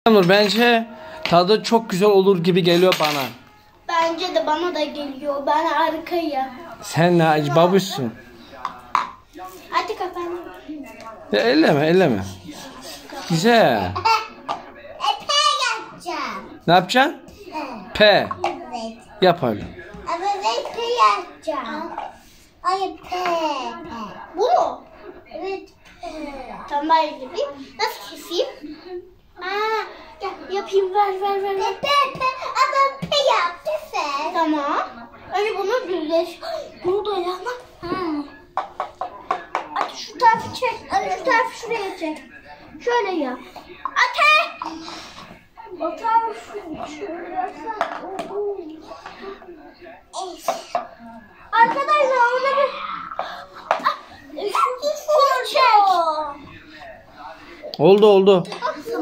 Nur, bence tadı çok güzel olur gibi geliyor bana. Bence de bana da geliyor. Ben arkayım. Sen ne babuşsun? Hadi kapanın. Elleme. Güzel. P yapacağım. Ne yapacaksın? P. Evet. Yap öyle. Ama ben P yapacağım. Hayır P. Bu mu? Evet. Tamam ben yapayım. Nasıl keseyim? Yapayım ver. P. Ama P yaptı sen. Tamam. Önce bunu düzleş. Bunu da yana. Hadi şu tarafı çek. Hadi şu tarafı şuraya çek. Şöyle yap. Ate! O tarafı şuraya. Arkadaşlar orada bir... Şunu çek. Oldu.